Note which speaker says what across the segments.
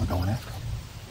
Speaker 1: We're going after them.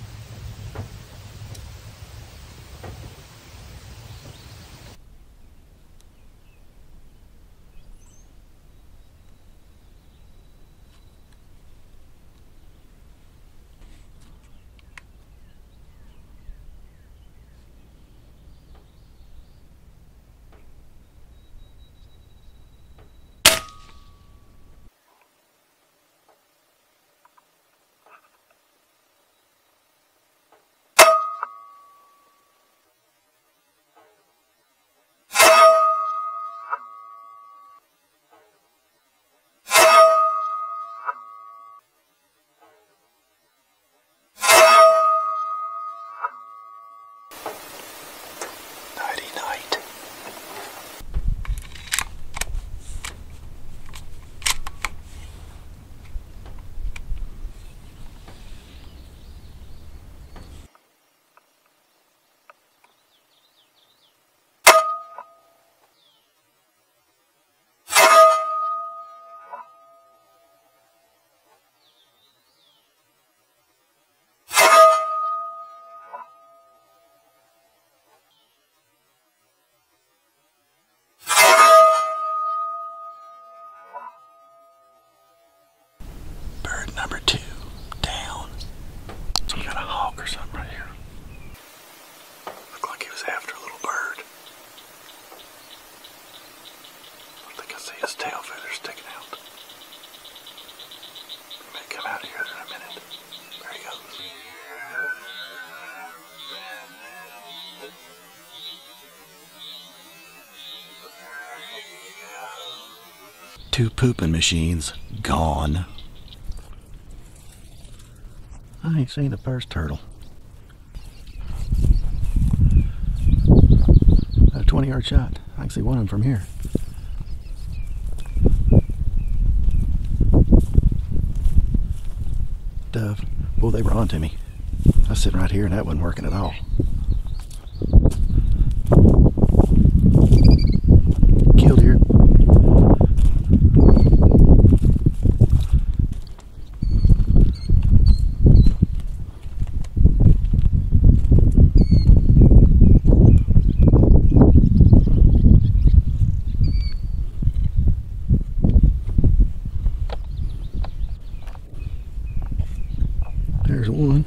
Speaker 1: Nighty night. Bird number 2 down. Some kind of hawk or something right here. Looked like he was after a little bird. I think I see his tail feathers sticking out. He may come out of here in a minute. There he goes. Two pooping machines gone. I ain't seen the first turtle. A 20-yard shot. I can see one of them from here. Dove. Oh, they were on to me. I was sitting right here and that wasn't working at all. Killed deer. There's one.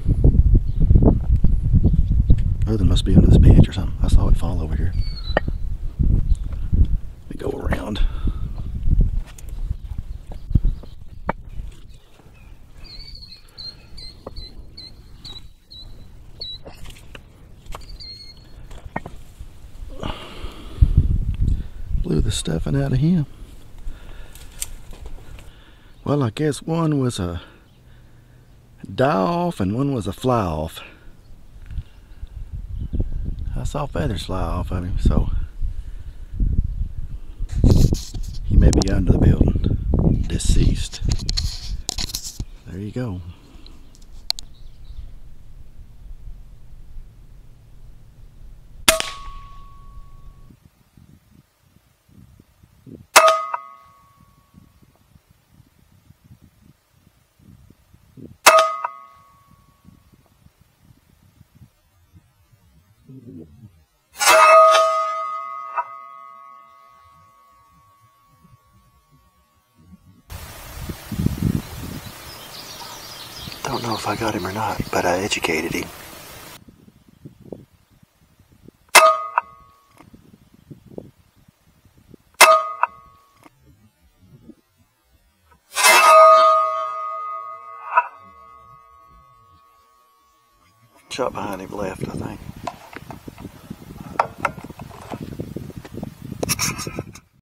Speaker 1: Other must be under this bench or something. I saw it fall over here. Let me go around. Blew the stuffing out of him. Well, I guess one was a die off and one was a fly off. I saw feathers fly off of him, so he may be under the building, deceased. There you go. Don't know if I got him or not, but I educated him. Shot behind him left, I think.